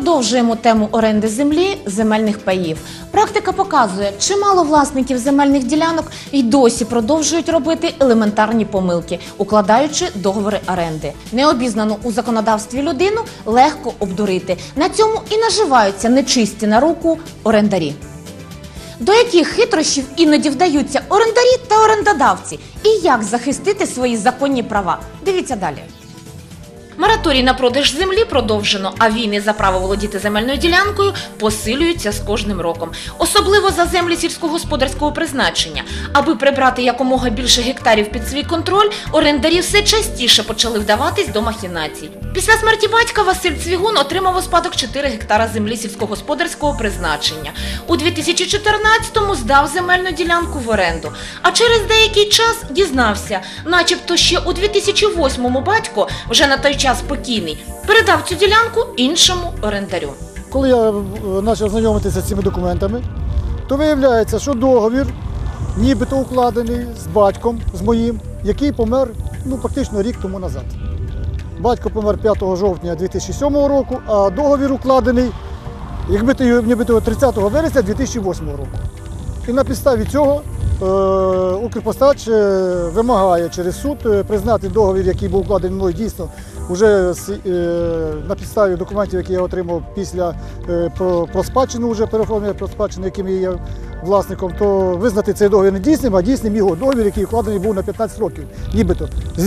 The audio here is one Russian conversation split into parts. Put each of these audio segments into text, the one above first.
продовжуємо тему оренди землі, земельних паїв. Практика показує, чимало власників земельних ділянок і досі продовжують робити елементарні помилки, укладаючи договори оренди. Необізнану у законодавстві людину легко обдурити. На цьому і наживаються нечисті на руку орендарі. До яких хитрощів іноді вдаються орендарі та орендодавці? І як захистити свої законні права? Дивіться далі. Мораторій на продаж землі продовжено, а війни за право володіти земельною ділянкою посилюються з кожним роком. Особливо за землі сільськогосподарського призначення. Аби прибрати якомога більше гектарів під свій контроль, орендарі все частіше почали вдаватись до махінацій. Після смерті батька Василь Цвігун отримав у спадок 4 гектара землі сільськогосподарського призначення. У 2014-му здав земельну ділянку в оренду. А через деякий час дізнався, начебто ще у 2008-му батько, вже на той час покійний, передав цю ділянку іншому орендарю. Коли я почав знайомитися з цими документами, то виявляється, що договір нібито укладений з батьком, з моїм, який помер практично рік тому назад. Батько помер 5 жовтня 2007 року, а договір укладений нібито 30 вересня 2008 року. І на підставі цього Укрпостач вимагає через суд признати договір, який був укладений мною дійсно, вже на підставі документів, які я отримав після про спадщину, вже переоформлення про спадщину, яким я є власником, то визнати цей договір не дійсним, а дійсним його договір, який укладений був на 15 років, нібито з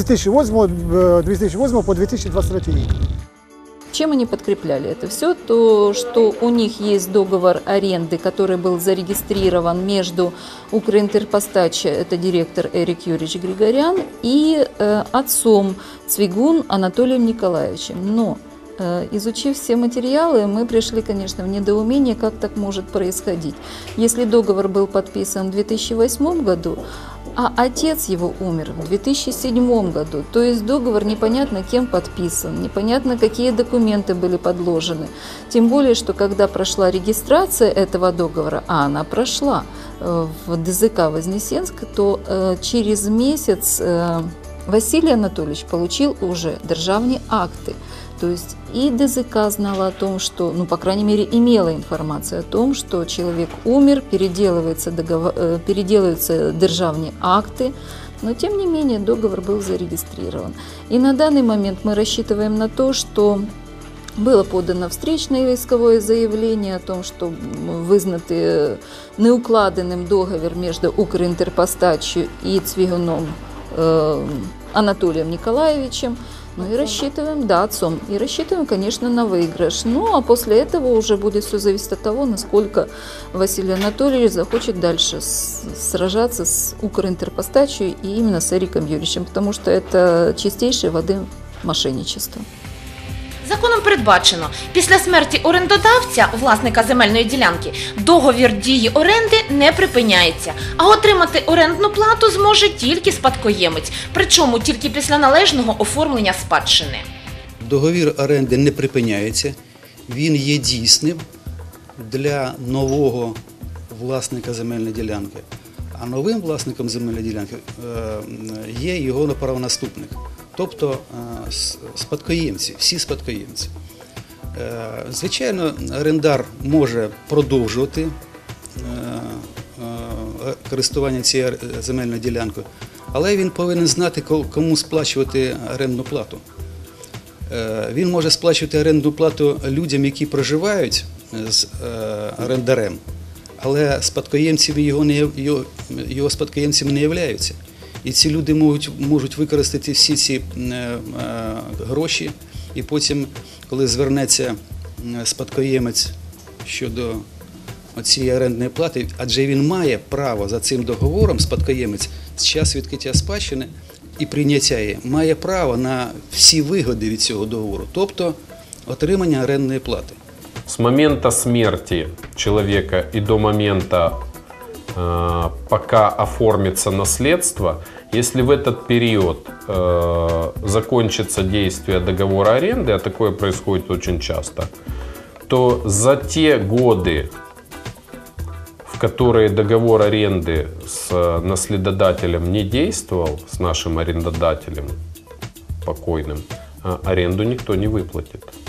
2008 по 2023 рік. Чем они подкрепляли это все? То, что у них есть договор аренды, который был зарегистрирован между Укринтерпостач, это директор Эрик Юрьевич Григорян, и отцом Цвигун Анатолием Николаевичем. Но, изучив все материалы, мы пришли, конечно, в недоумение, как так может происходить. Если договор был подписан в 2008 году, а отец его умер в 2007 году, то есть договор непонятно кем подписан, непонятно какие документы были подложены. Тем более, что когда прошла регистрация этого договора, а она прошла в ДЗК Вознесенск, то через месяц Василий Анатольевич получил уже державные акты. То есть и ДЗК знала о том, что, по крайней мере, имела информацию о том, что человек умер, переделываются державные акты, но тем не менее договор был зарегистрирован. И на данный момент мы рассчитываем на то, что было подано встречное исковое заявление о том, что вызнатый неукладенным договор между Укринтерпостачью и Цвигуном Анатолием Николаевичем. И рассчитываем, отцом. И рассчитываем, конечно, на выигрыш. А после этого уже будет все зависеть от того, насколько Василий Анатольевич захочет дальше сражаться с Укринтерпостачью и именно с Эриком Юрьевичем, потому что это чистейшей воды мошенничество. Законом передбачено, після смерті орендодавця, власника земельної ділянки, договір дії оренди не припиняється, а отримати орендну плату зможе тільки спадкоємець, причому тільки після належного оформлення спадщини. Договір оренди не припиняється, він є дійсним для нового власника земельної ділянки, а новим власником земельної ділянки є його правонаступник. Тобто спадкоємці, всі спадкоємці. Звичайно, орендар може продовжувати користування цією земельною ділянкою, але він повинен знати, кому сплачувати орендну плату. Він може сплачувати орендну плату людям, які проживають з орендарем, але спадкоємцями його спадкоємцями не являються. І ці люди можуть використати всі ці гроші, і потім, коли звернеться спадкоємець щодо цієї орендної плати, адже він має право за цим договором, спадкоємець, з часу відкриття спадщини і прийняття її, має право на всі вигоди від цього договору, тобто отримання орендної плати. С момента смерти человека и до момента пока оформится наследство, если в этот период закончится действие договора аренды, а такое происходит очень часто, то за те годы, в которые договор аренды с наследодателем не действовал, с нашим арендодателем покойным, аренду никто не выплатит.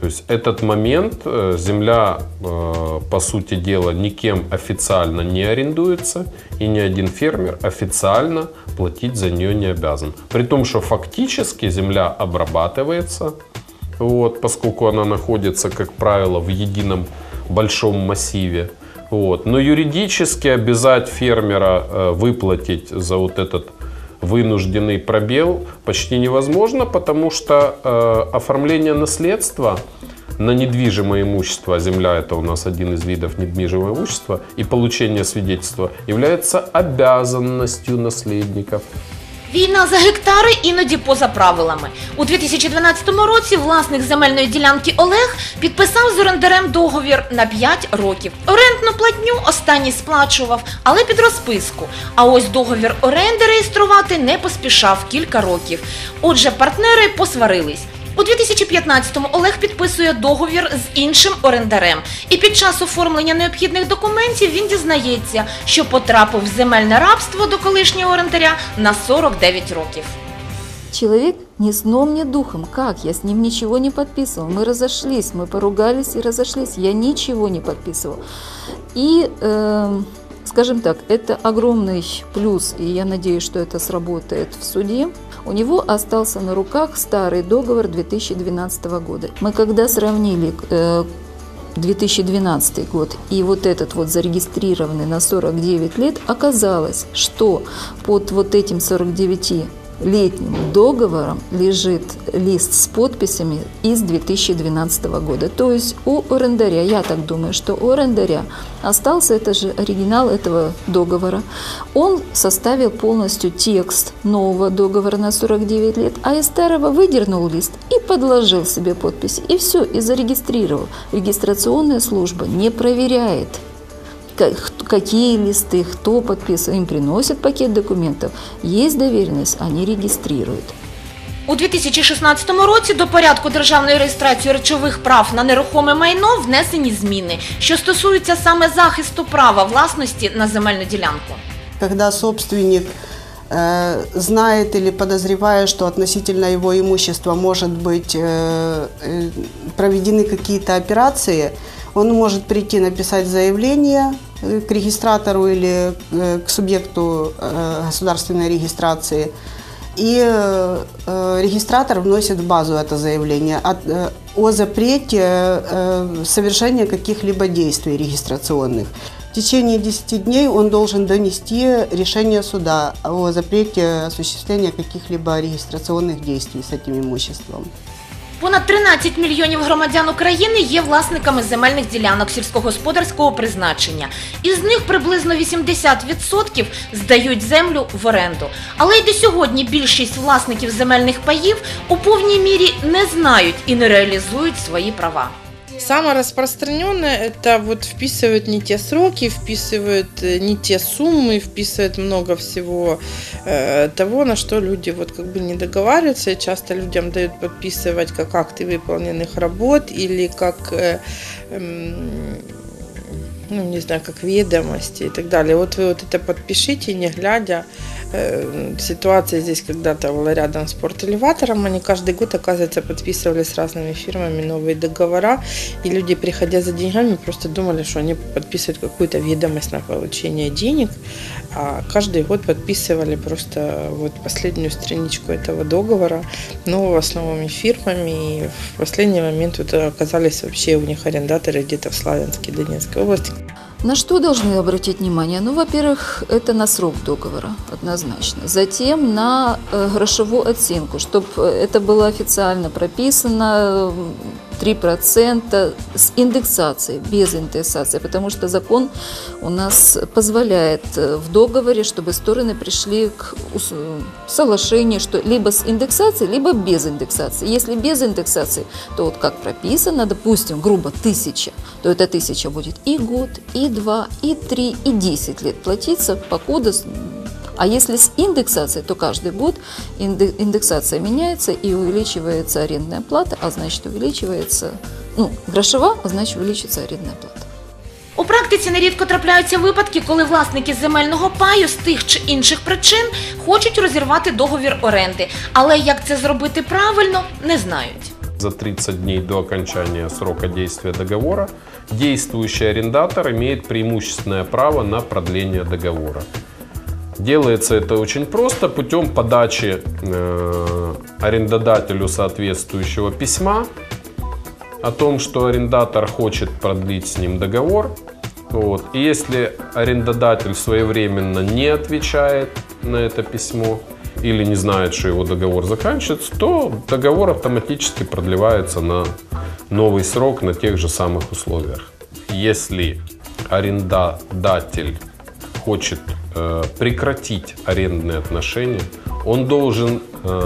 То есть этот момент земля, по сути дела, никем официально не арендуется, и ни один фермер официально платить за нее не обязан. При том, что фактически земля обрабатывается, вот, поскольку она находится, как правило, в едином большом массиве. Вот. Но юридически обязать фермера выплатить за вот этот вынужденный пробел почти невозможно, потому что оформление наследства на недвижимое имущество, а земля это у нас один из видов недвижимого имущества, и получение свидетельства является обязанностью наследников. Війна за гектари іноді поза правилами. У 2012 році власник земельної ділянки Олег підписав з орендарем договір на 5 років. Орендну платню останній сплачував, але під розписку. А ось договір оренди реєструвати не поспішав кілька років. Отже, партнери посварились. У 2015-му Олег підписує договір з іншим орендарем. І під час оформлення необхідних документів він дізнається, що потрапив в земельне рабство до колишнього орендаря на 49 років. Человек ни сном, ни духом. Как? Я с ним ничего не подписывал. Мы разошлись, мы поругались и разошлись. Я ничего не подписывал. И, скажем так, это огромный плюс, и я надеюсь, что это сработает в суде. У него остался на руках старый договор 2012 года. Мы когда сравнили 2012 год и вот этот вот зарегистрированный на 49 лет, оказалось, что под вот этим 49-летним договором лежит лист с подписями из 2012 года. То есть у арендаря, я так думаю, что у арендаря остался это же оригинал этого договора. Он составил полностью текст нового договора на 49 лет, а из старого выдернул лист и подложил себе подпись. И все, и зарегистрировал. Регистрационная служба не проверяет, какие листы, кто подписывает. Им приносят пакет документов, есть доверенность, они регистрируют. У 2016 році до порядку державної реєстрації речових прав на нерухоме майно внесені зміни, що стосуються саме захисту права власності на земельну ділянку. Когда собственник знает или подозревает, что относительно его имущества может быть проведены какие-то операции, он может прийти написать заявление к регистратору или к субъекту государственной регистрации, и регистратор вносит в базу это заявление о запрете совершения каких-либо действий регистрационных. В течение 10 дней он должен донести решение суда о запрете осуществления каких-либо регистрационных действий с этим имуществом. Понад 13 мільйонів громадян України є власниками земельних ділянок сільськогосподарського призначення. Із них приблизно 80% здають землю в оренду. Але й до сьогодні більшість власників земельних паїв у повній мірі не знають і не реалізують свої права. Самое распространенное – это вот вписывают не те сроки, вписывают не те суммы, вписывают много всего того, на что люди вот как бы не договариваются. И часто людям дают подписывать как акты выполненных работ или как, ну, не знаю, как ведомости и так далее. Вот вы вот это подпишите, не глядя. Ситуация здесь когда-то была рядом с порт-элеватором, они каждый год, оказывается, подписывали с разными фирмами новые договора, и люди, приходя за деньгами, просто думали, что они подписывают какую-то ведомость на получение денег, а каждый год подписывали просто вот последнюю страничку этого договора нового с новыми фирмами, и в последний момент вот оказались вообще у них арендаторы где-то в Славянске, Донецкой области. На что должны обратить внимание? Ну, во-первых, это на срок договора, однозначно. Затем на грошовую оценку, чтобы это было официально прописано, 3% с индексацией, без индексации, потому что закон у нас позволяет в договоре, чтобы стороны пришли к соглашению, что либо с индексацией, либо без индексации. Если без индексации, то вот как прописано, допустим, грубо 1000, то эта 1000 будет и год, и 2, и 3, и 10 лет платиться, покуда. А если с индексацией, то каждый год индексация меняется и увеличивается арендная плата, а значит увеличивается, ну, грошова, а значит увеличивается арендная плата. У практиці нерідко трапляються випадки, коли власники земельного паю з тих чи інших причин хочуть розірвати договір оренди. Але як це зробити правильно, не знають. за 30 дней до окончания срока действия договора, действующий арендатор имеет преимущественное право на продление договора. Делается это очень просто путем подачи арендодателю соответствующего письма о том, что арендатор хочет продлить с ним договор. Вот. И если арендодатель своевременно не отвечает на это письмо или не знает, что его договор заканчивается, то договор автоматически продлевается на новый срок на тех же самых условиях. Если арендодатель хочет прекратить арендные отношения, он должен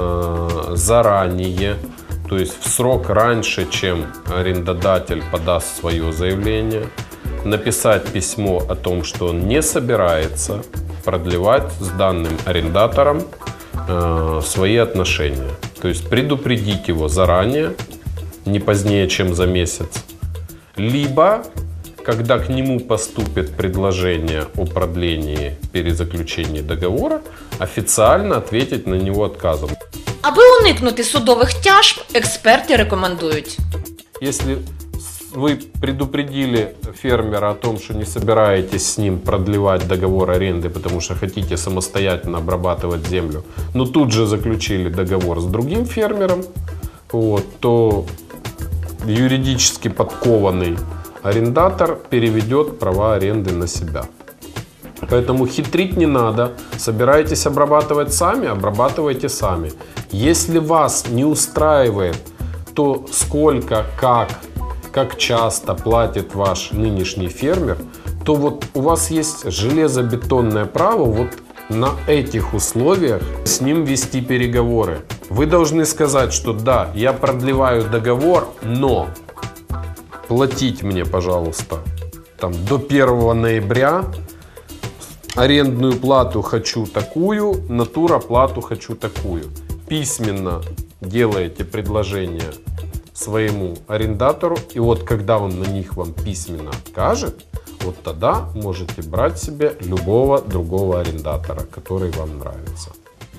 заранее, то есть в срок раньше, чем арендодатель подаст свое заявление, написать письмо о том, что он не собирается продлевать с данным арендатором свои отношения. То есть предупредить его заранее, не позднее, чем за месяц. Либо, когда к нему поступит предложение о продлении перезаключения договора, офіційно ответить на нього отказом. Аби уникнути судових тяжб, експерти рекомендують. Если вы предупредили фермера о том, что не собираетесь с ним продлевать договор аренды, потому что хотите самостоятельно обрабатывать землю, но тут же заключили договор с другим фермером, вот, то юридически подкованный арендатор переведет права аренды на себя. Поэтому хитрить не надо. Собираетесь обрабатывать сами, обрабатывайте сами. Если вас не устраивает то, сколько, как часто платит ваш нынешний фермер, то вот у вас есть железобетонное право вот на этих условиях с ним вести переговоры. Вы должны сказать, что да, я продлеваю договор, но платить мне, пожалуйста, там, до 1 ноября, арендную плату хочу такую, натуроплату хочу такую. Письменно делаете предложение своему арендатору, и вот когда он на них вам письменно откажет, вот тогда можете брать себе любого другого арендатора, который вам нравится.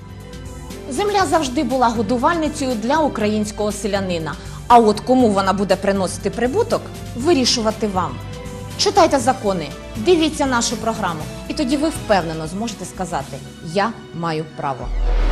Земля завжди була годувальницею для українського селянина. А от кому вона буде приносити прибуток, вирішувати вам. Читайте закони, дивіться нашу програму, і тоді ви впевнено зможете сказати «Я маю право».